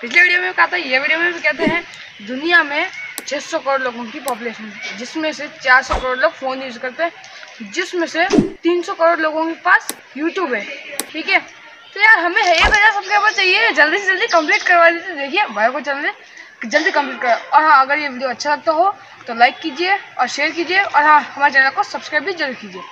पिछले वीडियो में कहा था, ये वीडियो में भी कहते हैं दुनिया में 600 करोड़ लोगों की पॉपुलेशन है, जिसमें से 400 करोड़ लोग फ़ोन यूज़ करते हैं, जिसमें से 300 करोड़ लोगों के पास यूट्यूब है। ठीक है, तो यार हमें 1000 सब्सक्राइबर चाहिए, जल्दी से जल्दी कंप्लीट करवा दीजिए। देखिए भाई को चैनल जल्दी कंप्लीट करें। और हाँ, अगर ये वीडियो अच्छा लगता हो तो लाइक कीजिए और शेयर कीजिए, और हाँ, हमारे चैनल को सब्सक्राइब भी जरूर कीजिए।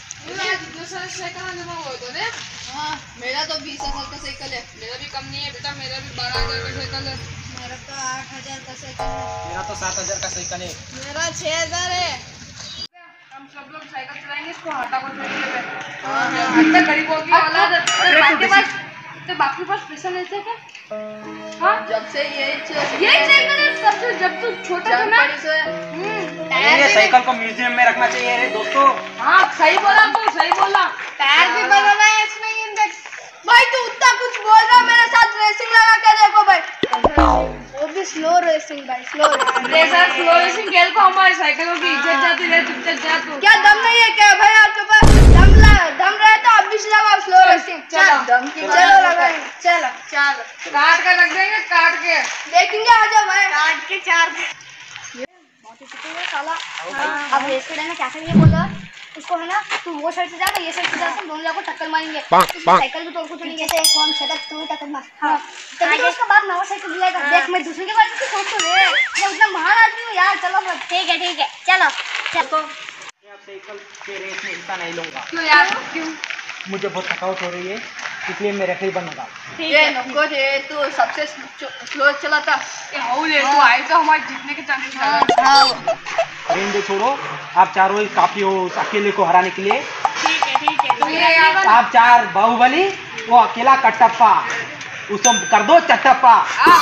मेरा तो 20,000 का साइकिल है। मेरा भी कम नहीं है बेटा, मेरा भी 12,000 का साइकिल है। मेरा तो 8,000 का साइकिल है। मेरा तो 7,000 का साइकिल है। मेरा 6,000 है। हम सब लोग साइकिल चलाएंगे, इसको हटा कर देंगे। गरीबों की औलाद तो बाप के पास पैसा नहीं थे क्या? हाँ, जब से यही साइकिल है सबसे, जब तू छोटा था ना। ये साइकिल को म्यूजियम में रखना चाहिए रे दोस्तों। हाँ सही बोला तू, सही बोला। टायर भी बनाना है इसमें। भाई तू उतना कुछ बोल रहा, मेरे साथ रेसिंग लगा के देखो भाई। वो भी स्लो रेसिंग भाई, स्लो रेसिंग खेल को हमारी साइकिलों की इज्जत जाती है। चुपचाप जा तू। क्या दम नहीं है क्या भाई आपके पास? दम रहे तो अब भी लगाओ स्लो रेसिंग। चलो लगाएंगे, चलो काट के रख देंगे, काट के देखेंगे। आ जाओ भाई, काट के 4 बहुत ही चुप है साला। अब रेस के टाइम में क्या करेंगे बोला उसको, है ना, तू वो साइड से जा, ये साइड से जा, हम दोनों जाकर टक्कर मारेंगे। साइकिल भी तोड़ को चलेंगे, जैसे कौन छटक तू टक्कर मार। हां, तभी तो उसका बाप नया साइकिल दिलाएगा। देख मैं दूसरे के बारे में सोच तो ले, मैं उतना महान आदमी हूं यार। चलो ठीक है चलो। तो मैं साइकिल के रेस में हिस्सा नहीं लूंगा। क्यों यार, क्यों? मुझे बहुत थकावट हो रही है, इसलिए मैं रेफरी बनूंगा। ये नको रे, तू सबसे स्लो चलाता। ये हाउ ले, तू आए तो हमारे जीतने के चांसेस ज्यादा। हां रेंज छोड़ो, आप चारों ही काफी हो उस अकेले को हराने के लिए। ठीक है। आप 4 बाहुबली, वो अकेला कटप्पा, उसको कर दो Chattappa.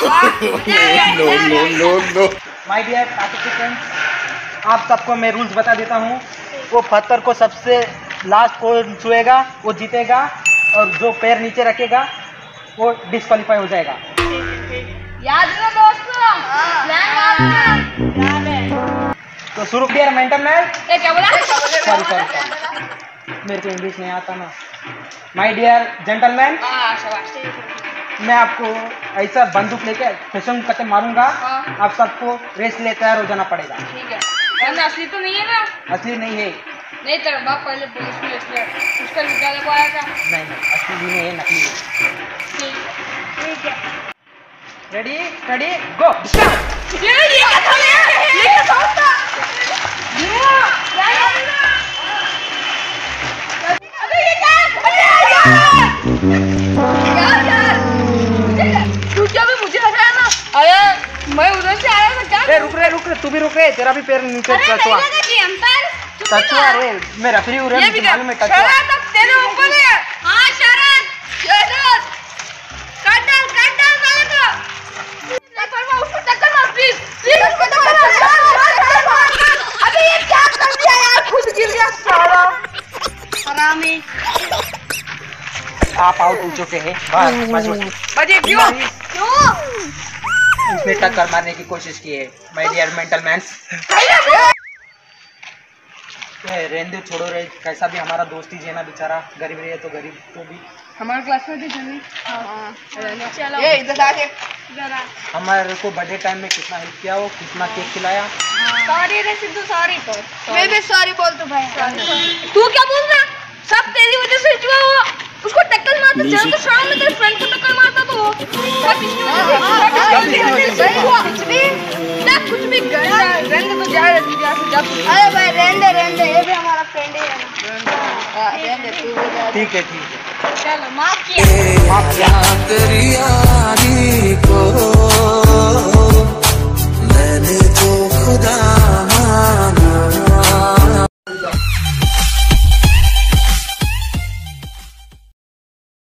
No. My dear participants, आप सबको मैं रूल्स बता देता हूँ। वो पत्थर को सबसे लास्ट को छुएगा वो जीतेगा, और जो पैर नीचे रखेगा वो डिस्क्वालीफाई हो जाएगा। याद रखो दोस्तों, तो शुरू किया मेंटल मैन। क्या बोला? सॉरी, मेरे को इंग्लिश नहीं आता ना। माय डियर जेंटलमैन, मैं आपको ऐसा बंदूक लेके फिशंग करके मारूंगा। आप सबको रेस ले तैयार हो जाना पड़ेगा। ठीक है। असली तो नहीं है ना? असली नहीं है। नहीं, तेरा बाप पहले पुलिस में इसलिए उसका निकाले को आया था। नहीं, असली भी नहीं है, नकली है। ठीक है। Ready ready go start. ये क्या था? ये क्या था? अबे ये क्या? तू क्या भी मुझे हटाया ना? अरे मैं उधर से आया था क्या? रुक रे, तू भी रुक रे, तेरा भी पैर नीचे टचुआ रे। मैं रेफरी हूं रे, मुझे मालूम है टचुआ। शरद तेरे ऊपर है। हां शरद काट डाल साले को। परवा उसको टक्कर मार प्लीज उसको टक्कर मार। अबे ये क्या कर दिया यार, खुद गिर गया साला हरामी। आप आउट हो चुके हैं। बजे क्यों? उसने टक्कर मारने की कोशिश की है। माय डियर मेंटल मैन्स, रेंदे छोड़ो रे, कैसा भी हमारा दोस्ती जी है ना, बेचारा गरीब रही है तो गरीब तो भी हमारे क्लास में टीचर। चलो ये इधर आके हमारे को बर्थडे टाइम में कितना हेल्प किया, वो कितना केक खिलाया। सॉरी रे सिद्धू, सॉरी। मैं भी सॉरी बोल तू भाई। तू क्या बोल रहा? सब तेरी वजह से हुआ। हुआ उसको टक्कर मारता, जब तो शाम में तेरे फ्रेंड को टक्कर मारता तो वो सब इसकी वजह से हुआ। कुछ भी रहने तो जा रही जा। अरे भाई रहने ये भी हमारा फ्रेंड ही है। ठीक है चलो माफ किया।